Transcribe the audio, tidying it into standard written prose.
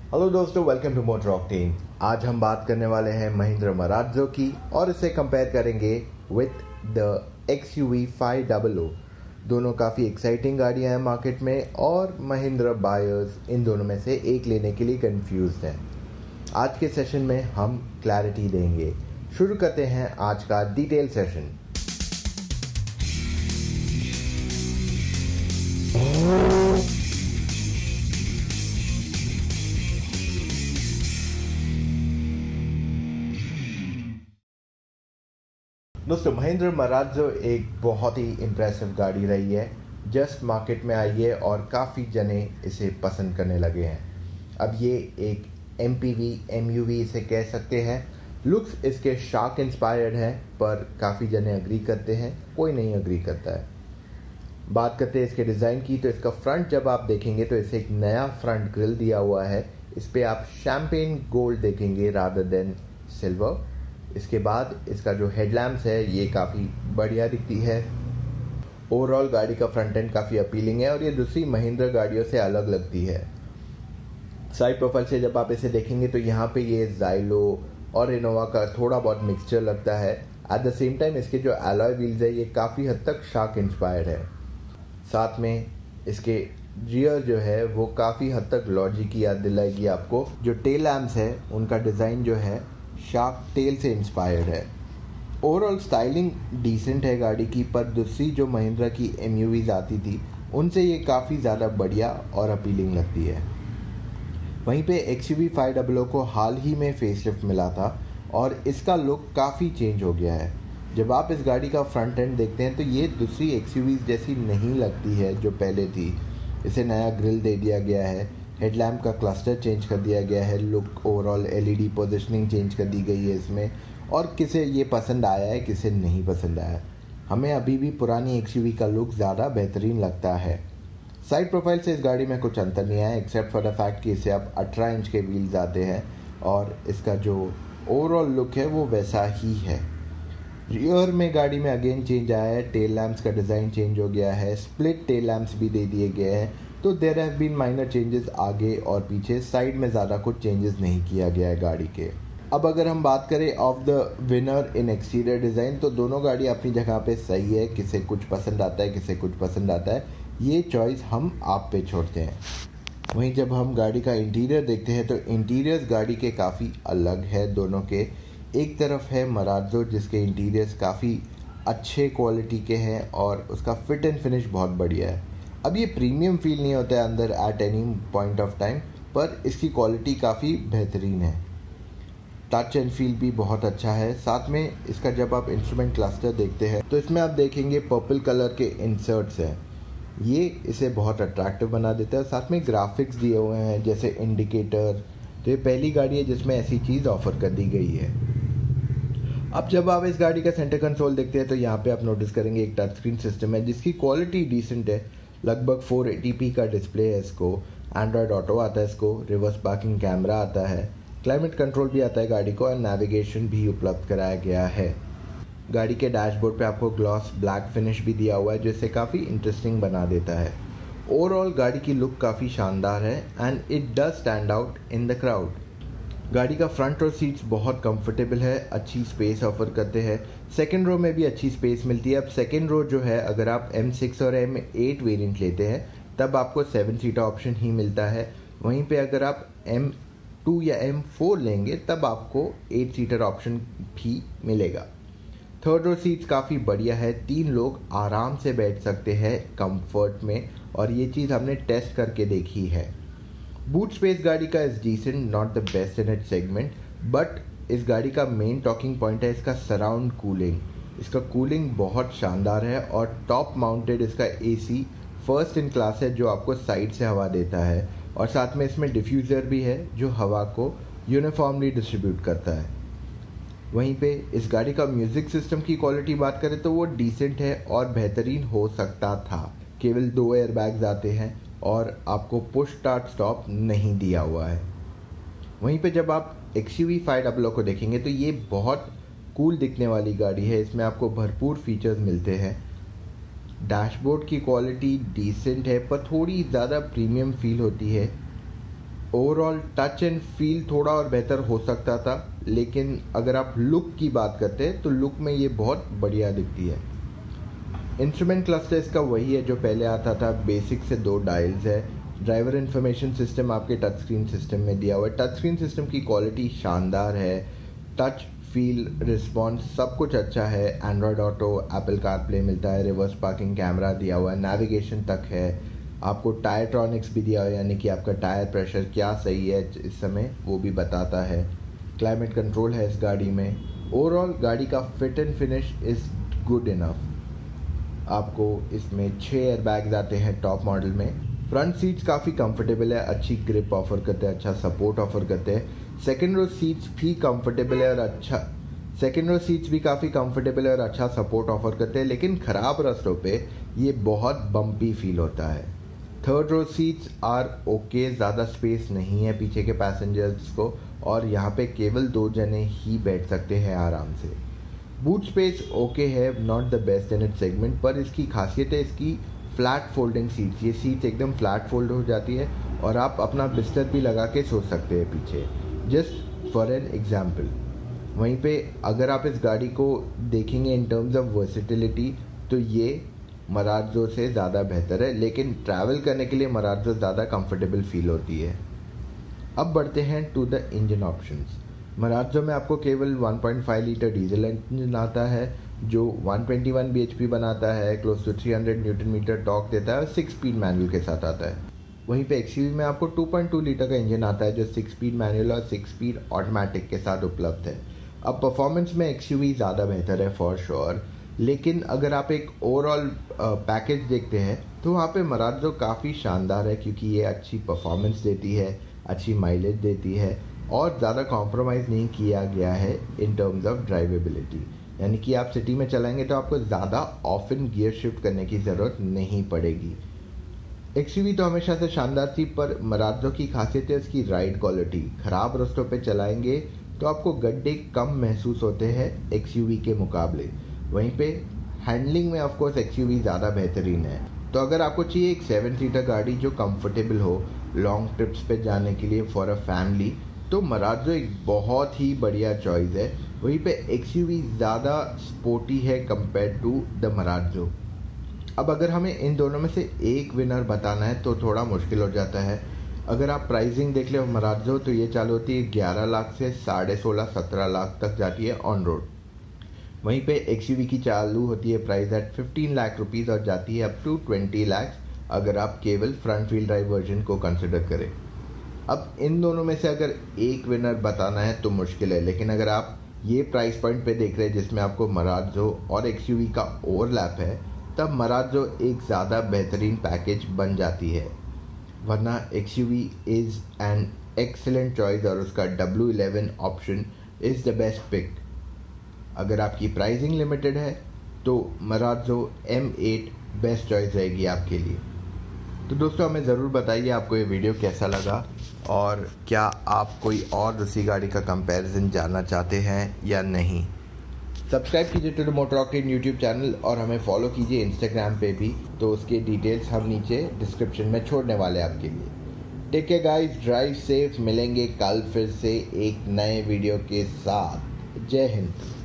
Hello दोस्तों, welcome to MotorOctane। आज हम बात करने वाले हैं महिंद्रा मराज़ो की और इसे कंपेयर करेंगे विथ द XUV500। दोनों काफ़ी एक्साइटिंग गाड़ियां हैं मार्केट में और महिंद्रा बायर्स इन दोनों में से एक लेने के लिए कंफ्यूज हैं। आज के सेशन में हम क्लैरिटी देंगे। शुरू करते हैं आज का डिटेल सेशन। दोस्तों, महिंद्रा मराज़ो एक बहुत ही इम्प्रेसिव गाड़ी रही है। जस्ट मार्केट में आई है और काफ़ी जने इसे पसंद करने लगे हैं। अब ये एक MPV MUV इसे कह सकते हैं। लुक्स इसके शार्क इंस्पायर्ड है, पर काफ़ी जने अग्री करते हैं, कोई नहीं अग्री करता है। बात करते हैं इसके डिज़ाइन की, तो इसका फ्रंट जब आप देखेंगे तो इसे एक नया फ्रंट ग्रिल दिया हुआ है। इस पर आप शैम्पेन गोल्ड देखेंगे रादर देन सिल्वर। इसके बाद इसका जो हेडलैम्प्स है ये काफ़ी बढ़िया दिखती है। ओवरऑल गाड़ी का फ्रंट एंड काफ़ी अपीलिंग है और ये दूसरी महिंद्रा गाड़ियों से अलग लगती है। साइड प्रोफाइल से जब आप इसे देखेंगे तो यहाँ पे ये जाइलो और इनोवा का थोड़ा बहुत मिक्सचर लगता है। एट द सेम टाइम इसके जो अलॉय व्हील्स है ये काफ़ी हद तक शार्क इंस्पायर्ड है। साथ में इसके रियर जो है वो काफ़ी हद तक लॉजिक की याद दिलाएगी आपको। जो टेल लैम्प्स है उनका डिज़ाइन जो है शार्क टेल से इंस्पायर्ड है। ओवरऑल स्टाइलिंग डिसेंट है गाड़ी की, पर दूसरी जो महिंद्रा की MUVs आती थी उनसे ये काफ़ी ज़्यादा बढ़िया और अपीलिंग लगती है। वहीं पे XUV500 को हाल ही में फेसलिफ्ट मिला था और इसका लुक काफ़ी चेंज हो गया है। जब आप इस गाड़ी का फ्रंट एंड देखते हैं तो ये दूसरी XUVs जैसी नहीं लगती है जो पहले थी। इसे नया ग्रिल दे दिया गया है, हेडलैम्प का क्लस्टर चेंज कर दिया गया है, look overall LED positioning change कर दी गई है इसमें। और किसे ये पसंद आया है, किसे नहीं पसंद आया। हमें अभी भी पुरानी XUV का लुक ज़्यादा बेहतरीन लगता है। साइड प्रोफाइल से इस गाड़ी में कुछ अंतर नहीं आया, एक्सेप्ट फॉर द फैक्ट कि इसे अब 18 इंच के व्हील्स आते हैं और इसका जो ओवरऑल लुक है वो वैसा ही है। रियर में गाड़ी में अगेन चेंज आया है, टेल लैम्प्स का डिज़ाइन चेंज हो गया है, स्प्लिट टेल लैम्प्स भी दे दिए गए हैं। तो there have been minor changes आगे और पीछे। साइड में ज़्यादा कुछ चेंजेस नहीं किया गया है गाड़ी के। अब अगर हम बात करें of the winner in exterior design, तो दोनों गाड़ी अपनी जगह पे सही है। किसे कुछ पसंद आता है, किसे कुछ पसंद आता है, ये चॉइस हम आप पे छोड़ते हैं। वहीं जब हम गाड़ी का इंटीरियर देखते हैं तो इंटीरियर्स गाड़ी के काफ़ी अलग है दोनों के। एक तरफ है मराज़ो जिसके इंटीरियर्स काफ़ी अच्छे क्वालिटी के हैं और उसका फिट एंड फिनिश बहुत बढ़िया है। अब ये प्रीमियम फील नहीं होता है अंदर at any point of time, पर इसकी क्वालिटी काफ़ी बेहतरीन है। टच एंड फील भी बहुत अच्छा है। साथ में इसका जब आप इंस्ट्रूमेंट क्लस्टर देखते हैं तो इसमें आप देखेंगे पर्पल कलर के इंसर्ट्स हैं। ये इसे बहुत अट्रैक्टिव बना देता है। साथ में ग्राफिक्स दिए हुए हैं जैसे इंडिकेटर। तो ये पहली गाड़ी है जिसमें ऐसी चीज़ ऑफर कर दी गई है। अब जब आप इस गाड़ी का सेंटर कंसोल देखते हैं तो यहाँ पे आप नोटिस करेंगे एक टच स्क्रीन सिस्टम है जिसकी क्वालिटी डिसेंट है। लगभग 480p का डिस्प्ले है इसको। एंड्रॉयड ऑटो आता है इसको, रिवर्स पार्किंग कैमरा आता है, क्लाइमेट कंट्रोल भी आता है गाड़ी को और नेविगेशन भी उपलब्ध कराया गया है। गाड़ी के डैशबोर्ड पे आपको ग्लॉस ब्लैक फिनिश भी दिया हुआ है जो इसे काफ़ी इंटरेस्टिंग बना देता है। ओवरऑल गाड़ी की लुक काफ़ी शानदार है and it does stand out in the crowd. गाड़ी का फ्रंट रो सीट्स बहुत कंफर्टेबल है, अच्छी स्पेस ऑफर करते हैं। सेकंड रो में भी अच्छी स्पेस मिलती है। अब सेकंड रो जो है अगर आप M6 और M8 वेरिएंट लेते हैं तब आपको 7 सीटर ऑप्शन ही मिलता है। वहीं पे अगर आप M2 या M4 लेंगे तब आपको 8 सीटर ऑप्शन भी मिलेगा। थर्ड रो सीट्स काफ़ी बढ़िया है, 3 लोग आराम से बैठ सकते हैं कंफर्ट में और ये चीज़ हमने टेस्ट करके देखी है। बूट स्पेस गाड़ी का is decent, not the best in it segment, but इस गाड़ी का मेन टॉकिंग पॉइंट है इसका सराउंड कूलिंग। इसका कूलिंग बहुत शानदार है और टॉप माउंटेड इसका AC फर्स्ट इन क्लास है जो आपको साइड से हवा देता है और साथ में इसमें डिफ्यूज़र भी है जो हवा को यूनिफॉर्मली डिस्ट्रीब्यूट करता है। वहीं पे इस गाड़ी का म्यूज़िक सिस्टम की क्वालिटी बात करें तो वो डिसेंट है और बेहतरीन हो सकता था। केवल 2 एयरबैग्स आते हैं और आपको पुश स्टार्ट स्टॉप नहीं दिया हुआ है। वहीं पे जब आप XUV500 को देखेंगे तो ये बहुत कूल दिखने वाली गाड़ी है। इसमें आपको भरपूर फीचर्स मिलते हैं। डैशबोर्ड की क्वालिटी डिसेंट है पर थोड़ी ज़्यादा प्रीमियम फील होती है। ओवरऑल टच एंड फील थोड़ा और बेहतर हो सकता था, लेकिन अगर आप लुक की बात करते हैं तो लुक में ये बहुत बढ़िया दिखती है। इंस्ट्रूमेंट क्लस्टर इसका वही है जो पहले आता था, बेसिक से 2 डायल्स है। ड्राइवर इन्फॉर्मेशन सिस्टम आपके टच स्क्रीन सिस्टम में दिया हुआ है। टच स्क्रीन सिस्टम की क्वालिटी शानदार है, टच फील रिस्पॉन्स सब कुछ अच्छा है। एंड्रॉयड ऑटो, एप्पल कारप्ले मिलता है, रिवर्स पार्किंग कैमरा दिया हुआ है, नेविगेशन तक है। आपको टायर ट्रॉनिक्स भी दिया हुआ है, यानी कि आपका टायर प्रेशर क्या सही है इस समय वो भी बताता है। क्लाइमेट कंट्रोल है इस गाड़ी में। ओवरऑल गाड़ी का fit and finish is good enough. आपको इसमें 6 एयरबैग्स आते हैं टॉप मॉडल में। फ्रंट सीट्स काफ़ी कंफर्टेबल है, अच्छी ग्रिप ऑफर करते हैं, अच्छा सपोर्ट ऑफर करते हैं। सेकेंड रो सीट्स भी कंफर्टेबल है और अच्छा सपोर्ट ऑफर करते हैं, लेकिन ख़राब रास्तों पे ये बहुत बम्पी फील होता है। Third row seats are okay, ज़्यादा स्पेस नहीं है पीछे के पैसेंजर्स को, और यहाँ पे केवल 2 जने ही बैठ सकते हैं आराम से। बूट स्पेस ओके है, not the best in it segment, पर इसकी खासियत है इसकी फ्लैट फोल्डिंग सीट्स। ये सीट्स एकदम फ्लैट फोल्ड हो जाती है और आप अपना बिस्तर भी लगा के सो सकते हैं पीछे, जस्ट फॉर एन एग्जाम्पल। वहीं पे अगर आप इस गाड़ी को देखेंगे इन टर्म्स ऑफ वर्सेटिलिटी तो ये मराज़ो से ज़्यादा बेहतर है, लेकिन ट्रैवल करने के लिए मराज़ो ज़्यादा कंफर्टेबल फील होती है। अब बढ़ते हैं to the engine options. Marazzo में आपको केवल 1.5 लीटर डीजल इंजन आता है जो 121 bhp बनाता है, close to 300 newton metre torque देता है और 6 स्पीड मैनुअल के साथ आता है। वहीं पे XUV में आपको 2.2 लीटर का इंजन आता है जो 6 स्पीड मैनुअल और 6 स्पीड ऑटोमेटिक के साथ उपलब्ध है। अब परफॉर्मेंस में XUV ज़्यादा बेहतर है फॉर श्योर, लेकिन अगर आप एक ओवरऑल पैकेज देखते हैं तो वहाँ पे मराज़ो काफ़ी शानदार है, क्योंकि ये अच्छी परफॉर्मेंस देती है, अच्छी माइलेज देती है और ज़्यादा कॉम्प्रोमाइज़ नहीं किया गया है इन टर्म्स ऑफ ड्राइवेबिलिटी। यानी कि आप सिटी में चलाएंगे तो आपको ज़्यादा ऑफन गियर शिफ्ट करने की ज़रूरत नहीं पड़ेगी। XUV तो हमेशा से शानदार थी, पर मराज़ो की खासियत है उसकी राइड क्वालिटी। ख़राब रास्तों पे चलाएंगे तो आपको गड्ढे कम महसूस होते हैं XUV के मुकाबले। वहीं पे हैंडलिंग में ऑफकोर्स XUV ज़्यादा बेहतरीन है। तो अगर आपको चाहिए एक 7 सीटर गाड़ी जो कंफर्टेबल हो लॉन्ग ट्रिप्स पे जाने के लिए फॉर अ फैमिली, तो मराज़ो एक बहुत ही बढ़िया चॉइस है। वहीं पे XUV ज़्यादा स्पोर्टी है कंपेयर टू द मराज़ो। अब अगर हमें इन दोनों में से एक विनर बताना है तो थोड़ा मुश्किल हो जाता है। अगर आप प्राइसिंग देख ले मराज़ो तो ये चालू होती है 11 लाख से 16.5-17 लाख तक जाती है ऑन रोड। वहीं पे XUV की चालू होती है प्राइस एट 15 लाख रुपीज़ और जाती है अप टू 20 लाख अगर आप केवल फ्रंट व्हील ड्राइव वर्जन को कंसिडर करें। अब इन दोनों में से अगर एक विनर बताना है तो मुश्किल है, लेकिन अगर आप ये प्राइस पॉइंट पे देख रहे हैं जिसमें आपको मराज़ो और XUV का ओवरलैप है, तब मराज़ो एक ज़्यादा बेहतरीन पैकेज बन जाती है। वरना XUV is an excellent choice और उसका W11 option is the best pick. अगर आपकी प्राइसिंग लिमिटेड है तो मराज़ो M8 बेस्ट चॉइस रहेगी आपके लिए। तो दोस्तों हमें ज़रूर बताइए आपको ये वीडियो कैसा लगा और क्या आप कोई और दूसरी गाड़ी का कंपैरिजन जानना चाहते हैं या नहीं। सब्सक्राइब कीजिए to the MotorOctane YouTube channel और हमें फॉलो कीजिए इंस्टाग्राम पे भी, तो उसके डिटेल्स हम नीचे डिस्क्रिप्शन में छोड़ने वाले हैं आपके लिए। Take care guys, drive safe. मिलेंगे कल फिर से एक नए वीडियो के साथ। जय हिंद।